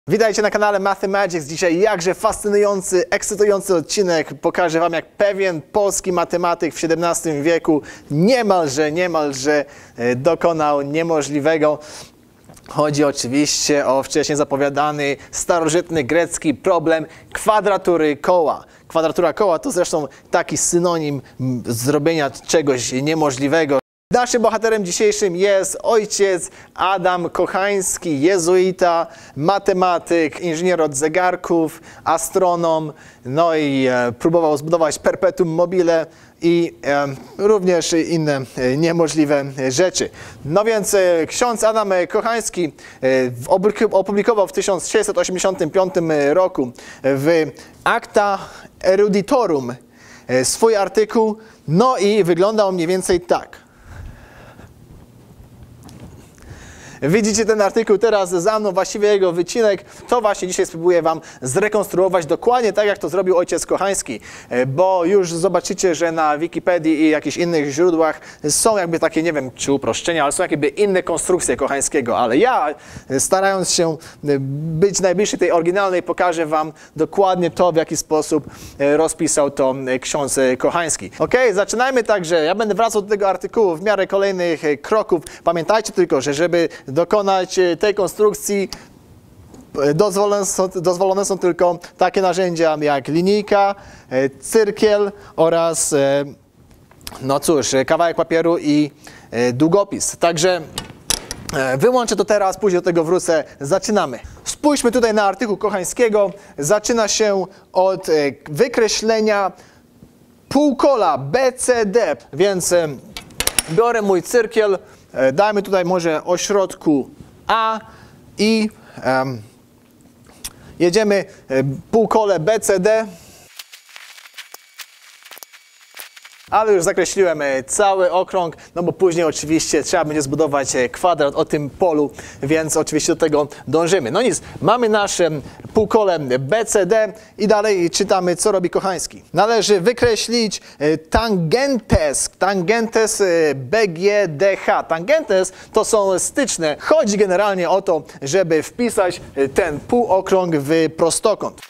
Witajcie na kanale Mathemagics. Dzisiaj jakże fascynujący, ekscytujący odcinek. Pokażę Wam, jak pewien polski matematyk w XVII wieku niemalże dokonał niemożliwego. Chodzi oczywiście o wcześniej zapowiadany starożytny grecki problem kwadratury koła. Kwadratura koła to zresztą taki synonim zrobienia czegoś niemożliwego. Naszym bohaterem dzisiejszym jest ojciec Adam Kochański, jezuita, matematyk, inżynier od zegarków, astronom, no i próbował zbudować perpetuum mobile i również inne niemożliwe rzeczy. No więc ksiądz Adam Kochański opublikował w 1685 roku w Acta Eruditorum swój artykuł, no i wyglądał on mniej więcej tak. Widzicie ten artykuł teraz za mną, właściwie jego wycinek. To właśnie dzisiaj spróbuję Wam zrekonstruować dokładnie tak, jak to zrobił ojciec Kochański. Bo już zobaczycie, że na Wikipedii i jakichś innych źródłach są jakby takie, nie wiem czy uproszczenia, ale są jakby inne konstrukcje Kochańskiego. Ale ja, starając się być najbliższy tej oryginalnej, pokażę Wam dokładnie to, w jaki sposób rozpisał to ksiądz Kochański. Ok, zaczynajmy także. Ja będę wracał do tego artykułu w miarę kolejnych kroków. Pamiętajcie tylko, że żeby dokonać tej konstrukcji dozwolone są tylko takie narzędzia jak linijka, cyrkiel oraz, no cóż, kawałek papieru i długopis. Także wyłączę to teraz, później do tego wrócę. Zaczynamy. Spójrzmy tutaj na artykuł Kochańskiego. Zaczyna się od wykreślenia półkola BCD, więc biorę mój cyrkiel. Dajmy tutaj może o środku A i jedziemy półkole BCD. Ale już zakreśliłem cały okrąg, no bo później oczywiście trzeba będzie zbudować kwadrat o tym polu, więc oczywiście do tego dążymy. No nic, mamy nasze półkole BCD i dalej czytamy, co robi Kochański. Należy wykreślić tangentes BGDH. Tangentes to są styczne. Chodzi generalnie o to, żeby wpisać ten półokrąg w prostokąt.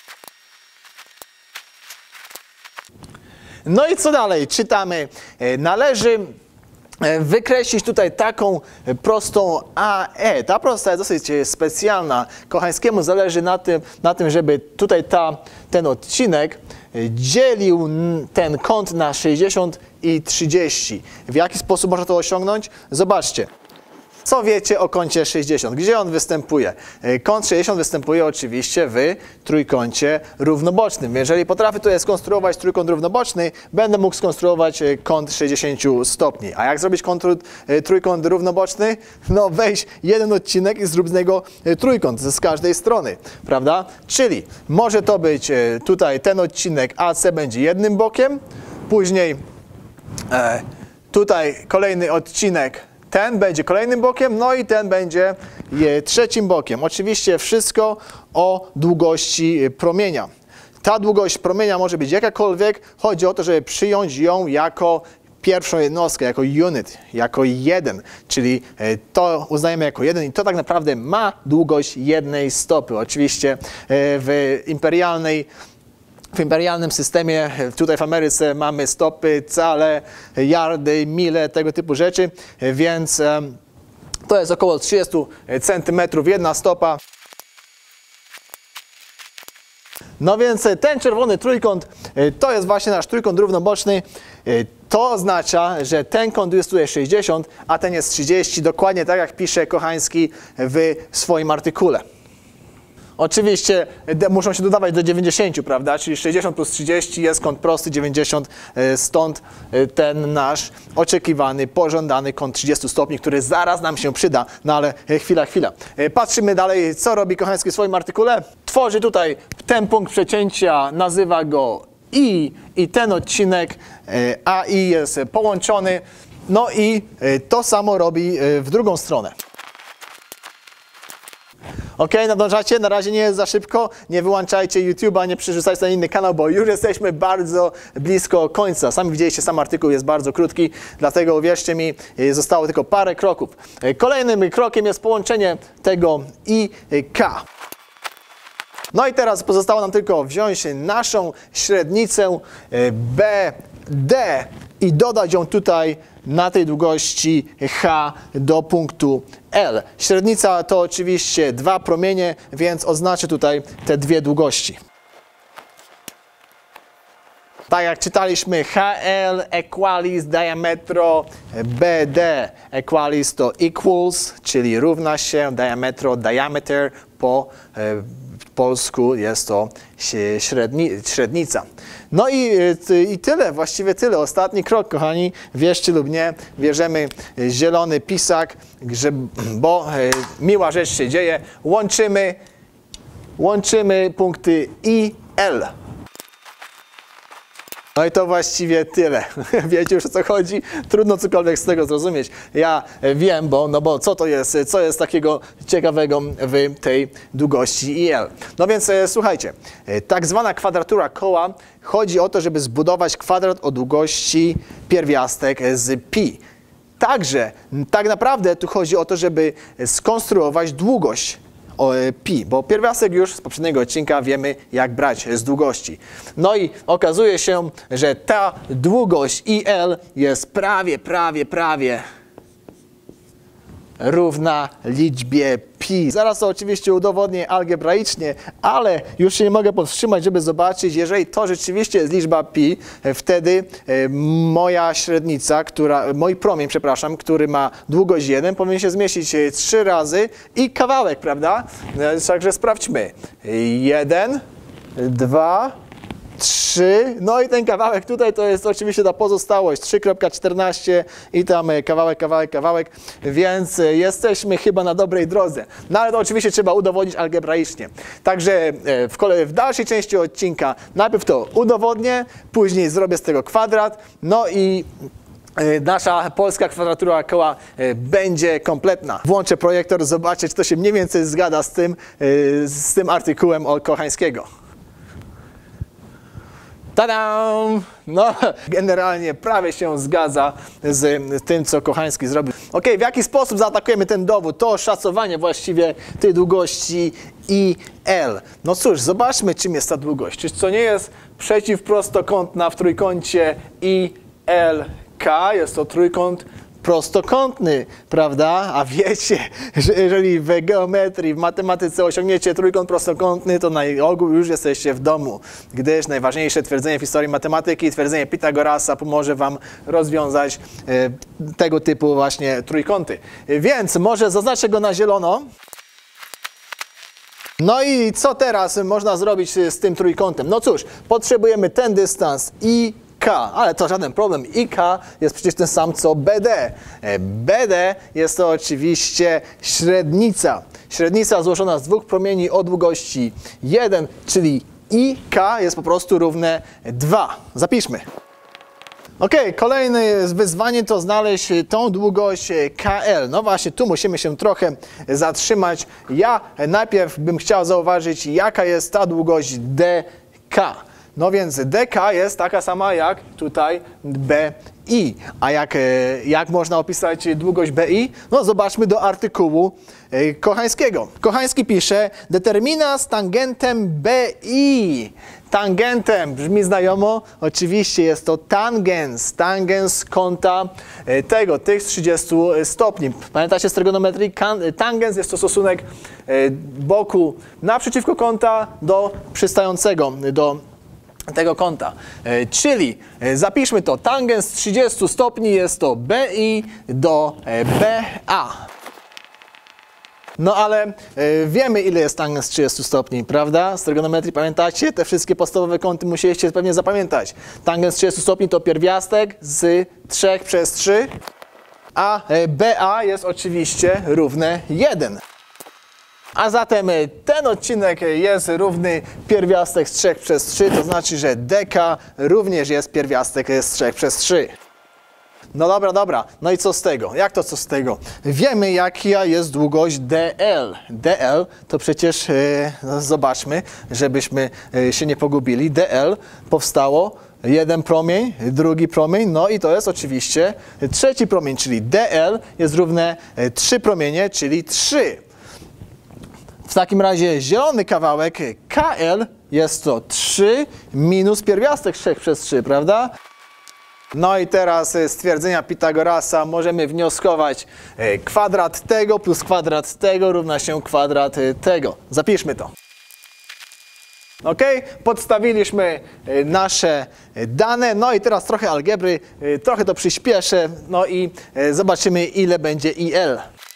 No i co dalej? Czytamy. Należy wykreślić tutaj taką prostą AE. Ta prosta jest dosyć specjalna. Kochańskiemu zależy na tym, żeby tutaj ten odcinek dzielił ten kąt na 60 i 30. W jaki sposób można to osiągnąć? Zobaczcie. Co wiecie o kącie 60? Gdzie on występuje? Kąt 60 występuje oczywiście w trójkącie równobocznym. Jeżeli potrafię tutaj skonstruować trójkąt równoboczny, będę mógł skonstruować kąt 60 stopni. A jak zrobić trójkąt równoboczny? No weź jeden odcinek i zrób z niego trójkąt z każdej strony, prawda? Czyli może to być tutaj ten odcinek AC będzie jednym bokiem, później tutaj kolejny odcinek ten będzie kolejnym bokiem, no i ten będzie trzecim bokiem. Oczywiście wszystko o długości promienia. Ta długość promienia może być jakakolwiek. Chodzi o to, żeby przyjąć ją jako pierwszą jednostkę, jako unit, jako jeden. Czyli to uznajemy jako jeden i to tak naprawdę ma długość jednej stopy. Oczywiście w imperialnym systemie, tutaj w Ameryce mamy stopy, cale, yardy, mile, tego typu rzeczy, więc to jest około 30 cm jedna stopa. No więc ten czerwony trójkąt to jest właśnie nasz trójkąt równoboczny. To oznacza, że ten kąt jest tutaj 60, a ten jest 30, dokładnie tak jak pisze Kochański w swoim artykule. Oczywiście muszą się dodawać do 90, prawda? Czyli 60 plus 30 jest kąt prosty 90, stąd ten nasz oczekiwany, pożądany kąt 30 stopni, który zaraz nam się przyda. No ale chwila. Patrzymy dalej, co robi Kochański w swoim artykule. Tworzy tutaj ten punkt przecięcia, nazywa go I i ten odcinek AI jest połączony. No i to samo robi w drugą stronę. Ok, nadążacie? Na razie nie jest za szybko. Nie wyłączajcie YouTube'a, nie przerzucajcie na inny kanał, bo już jesteśmy bardzo blisko końca. Sami widzieliście, sam artykuł jest bardzo krótki, dlatego uwierzcie mi, zostało tylko parę kroków. Kolejnym krokiem jest połączenie tego i K. No i teraz pozostało nam tylko wziąć naszą średnicę BD i dodać ją tutaj na tej długości H do punktu L. Średnica to oczywiście 2 promienie, więc oznaczę tutaj te dwie długości. Tak jak czytaliśmy, HL equalis diametro BD equalis to equals, czyli równa się, diametro diameter po polsku jest to średnica. No i tyle, właściwie tyle. Ostatni krok, kochani, wierzcie lub nie, bierzemy zielony pisak, bo miła rzecz się dzieje. Łączymy punkty I, L. No i to właściwie tyle. Wiecie już, o co chodzi? Trudno cokolwiek z tego zrozumieć. Ja wiem, bo co to jest? Co jest takiego ciekawego w tej długości IL? No więc słuchajcie, tak zwana kwadratura koła, chodzi o to, żeby zbudować kwadrat o długości pierwiastek z pi. Także tak naprawdę tu chodzi o to, żeby skonstruować długość pi, bo pierwiastek już z poprzedniego odcinka wiemy, jak brać z długości. No i okazuje się, że ta długość IL jest prawie równa liczbie pi. Zaraz to oczywiście udowodnię algebraicznie, ale już się nie mogę powstrzymać, żeby zobaczyć, jeżeli to rzeczywiście jest liczba pi, wtedy moja średnica, mój promień, przepraszam, który ma długość 1, powinien się zmieścić 3 razy i kawałek, prawda? Także sprawdźmy. 1, 2, 3, no i ten kawałek tutaj to jest oczywiście ta pozostałość 3,14 i tam kawałek, więc jesteśmy chyba na dobrej drodze. No ale to oczywiście trzeba udowodnić algebraicznie. Także w dalszej części odcinka najpierw to udowodnię, później zrobię z tego kwadrat, no i nasza polska kwadratura koła będzie kompletna. Włączę projektor, zobaczę, czy to się mniej więcej zgada z tym artykułem od Kochańskiego. Tadam! No, generalnie prawie się zgadza z tym, co Kochański zrobił. Ok, w jaki sposób zaatakujemy ten dowód? To oszacowanie właściwie tej długości IL. No cóż, zobaczmy, czym jest ta długość. Czy to nie jest przeciwprostokątna w trójkącie ILK? Jest to trójkąt prostokątny, prawda? A wiecie, że jeżeli w geometrii, w matematyce osiągniecie trójkąt prostokątny, to na ogół już jesteście w domu, gdyż najważniejsze twierdzenie w historii matematyki, twierdzenie Pitagorasa pomoże wam rozwiązać tego typu właśnie trójkąty. Więc może zaznaczę go na zielono. No i co teraz można zrobić z tym trójkątem? No cóż, potrzebujemy ten dystans IK, ale to żaden problem. IK jest przecież ten sam co BD. BD jest to oczywiście średnica. Średnica złożona z dwóch promieni o długości 1, czyli IK jest po prostu równe 2. Zapiszmy. Ok, kolejne wyzwanie to znaleźć tą długość KL. No właśnie, tu musimy się trochę zatrzymać. Ja najpierw bym chciał zauważyć, jaka jest ta długość DK. No więc DK jest taka sama jak tutaj BI. A jak można opisać długość BI? No zobaczmy do artykułu Kochańskiego. Kochański pisze, determina z tangentem BI. Tangentem brzmi znajomo, oczywiście jest to tangens kąta tych 30 stopni. Pamiętacie z trygonometrii? Tangens jest to stosunek boku naprzeciwko kąta do przystającego do tego kąta. Czyli zapiszmy to, tangens 30 stopni jest to BI do BA. No ale wiemy, ile jest tangens 30 stopni, prawda? Z trygonometrii pamiętacie? Te wszystkie podstawowe kąty musieliście pewnie zapamiętać. Tangens 30 stopni to pierwiastek z 3 przez 3, a BA jest oczywiście równe 1. A zatem ten odcinek jest równy pierwiastek z 3 przez 3, to znaczy, że DK również jest pierwiastek z 3 przez 3. No dobra. No i co z tego? Jak to co z tego? Wiemy, jaka jest długość DL. DL to przecież, zobaczmy, żebyśmy się nie pogubili. DL powstało jeden promień, drugi promień, no i to jest oczywiście trzeci promień, czyli DL jest równe 3 promienie, czyli 3. W takim razie zielony kawałek KL jest to 3 minus pierwiastek 3 przez 3, prawda? No i teraz z stwierdzenia Pitagorasa możemy wnioskować kwadrat tego plus kwadrat tego równa się kwadrat tego. Zapiszmy to. Ok, podstawiliśmy nasze dane, no i teraz trochę algebry, trochę to przyspieszę, no i zobaczymy, ile będzie IL.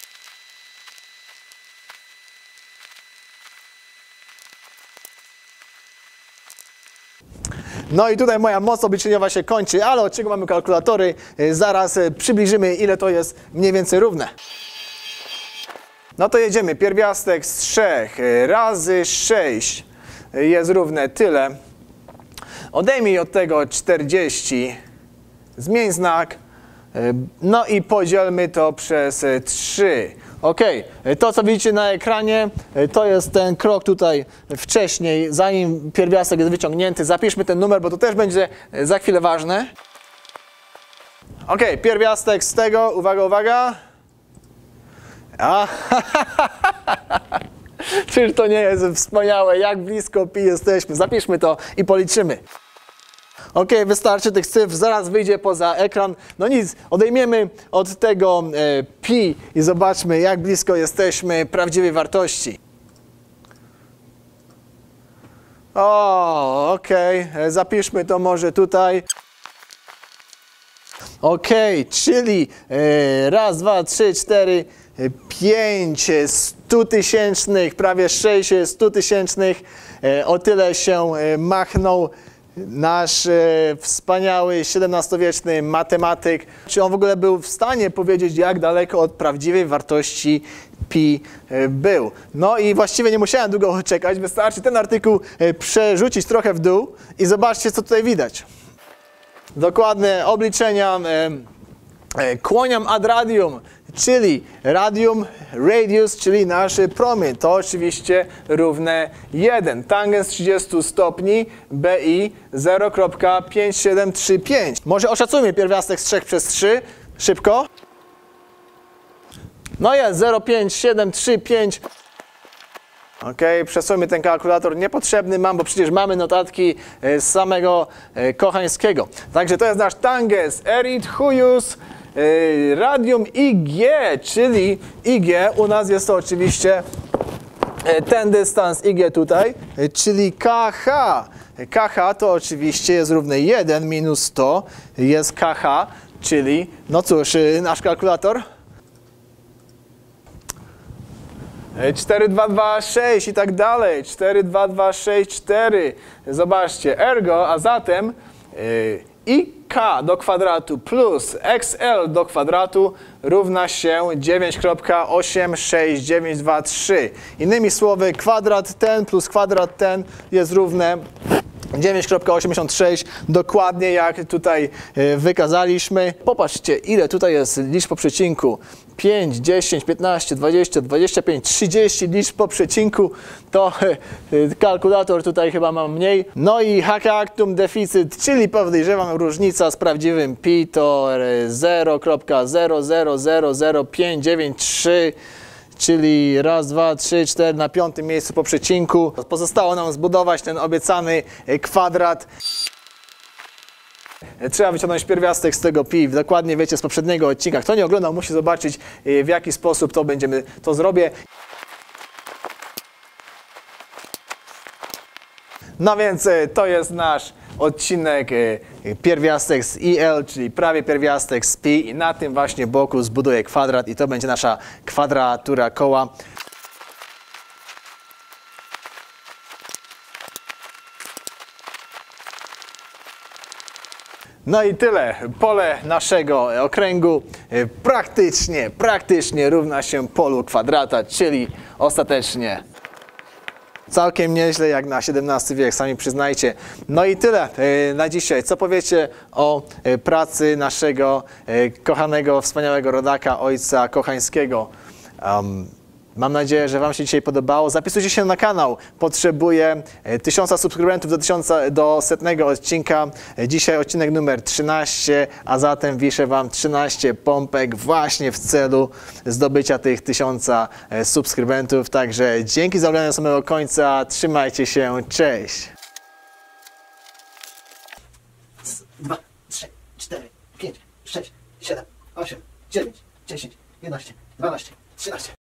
No i tutaj moja moc obliczeniowa się kończy, ale od czego mamy kalkulatory? Zaraz przybliżymy, ile to jest mniej więcej równe. No to jedziemy. Pierwiastek z 3 razy 6 jest równe tyle. Odejmij od tego 40, zmień znak, no i podzielmy to przez 3. Ok, to co widzicie na ekranie, to jest ten krok tutaj wcześniej, zanim pierwiastek jest wyciągnięty. Zapiszmy ten numer, bo to też będzie za chwilę ważne. Ok, pierwiastek z tego, uwaga, uwaga. Czyż to nie jest wspaniałe, jak blisko pi jesteśmy. Zapiszmy to i policzymy. Ok, wystarczy tych cyfr, zaraz wyjdzie poza ekran. No nic, odejmiemy od tego pi i zobaczmy, jak blisko jesteśmy prawdziwej wartości. O, ok, zapiszmy to może tutaj. Ok, czyli raz, dwa, trzy, cztery, 5 100-tysięcznych, prawie 6 100-tysięcznych. O tyle się machnął nasz wspaniały XVII-wieczny matematyk. Czy on w ogóle był w stanie powiedzieć, jak daleko od prawdziwej wartości pi był? No i właściwie nie musiałem długo czekać. Wystarczy ten artykuł przerzucić trochę w dół i zobaczcie, co tutaj widać. Dokładne obliczenia kłoniam ad radium, czyli radius, czyli nasz promień. To oczywiście równe 1. Tangens 30 stopni BI 0,5735. Może oszacujmy pierwiastek z 3 przez 3. Szybko. No jest 0,5735. Ok, przesuńmy ten kalkulator, niepotrzebny mam, bo przecież mamy notatki z samego Kochańskiego. Także to jest nasz tangens erit huius radium IG, czyli IG u nas jest to oczywiście ten dystans IG tutaj, czyli KH. KH to oczywiście jest równe 1 minus 100 jest KH, czyli no cóż, nasz kalkulator 4226 i tak dalej, 42264, zobaczcie, ergo, a zatem IK do kwadratu plus XL do kwadratu równa się 9,86923. Innymi słowy, kwadrat ten plus kwadrat ten jest równe 9,86, dokładnie jak tutaj wykazaliśmy. Popatrzcie, ile tutaj jest liczb po przecinku. 5, 10, 15, 20, 25, 30 liczb po przecinku. To kalkulator tutaj chyba ma mniej. No i hac actum deficyt, czyli podejrzewam różnica z prawdziwym pi to 0,000593. Czyli raz, dwa, trzy, 4 na 5. miejscu po przecinku. Pozostało nam zbudować ten obiecany kwadrat. Trzeba wyciągnąć pierwiastek z tego pi. Dokładnie wiecie z poprzedniego odcinka. Kto nie oglądał, musi zobaczyć, w jaki sposób to zrobię. No więc to jest nasz odcinek pierwiastek z IL, czyli prawie pierwiastek z pi i na tym właśnie boku zbuduję kwadrat i to będzie nasza kwadratura koła. No i tyle. Pole naszego okręgu praktycznie równa się polu kwadrata, czyli ostatecznie całkiem nieźle jak na XVII wiek, sami przyznajcie. No i tyle na dzisiaj. Co powiecie o pracy naszego kochanego, wspaniałego rodaka, ojca Kochańskiego? Mam nadzieję, że Wam się dzisiaj podobało. Zapisujcie się na kanał. Potrzebuję 1000 subskrybentów do 100 odcinka. Dzisiaj odcinek numer 13, a zatem wiszę Wam 13 pompek właśnie w celu zdobycia tych 1000 subskrybentów. Także dzięki za oglądanie do samego końca. Trzymajcie się. Cześć! 2, 3, 4, 5, 6, 7, 8, 9, 10, 11, 12, 13.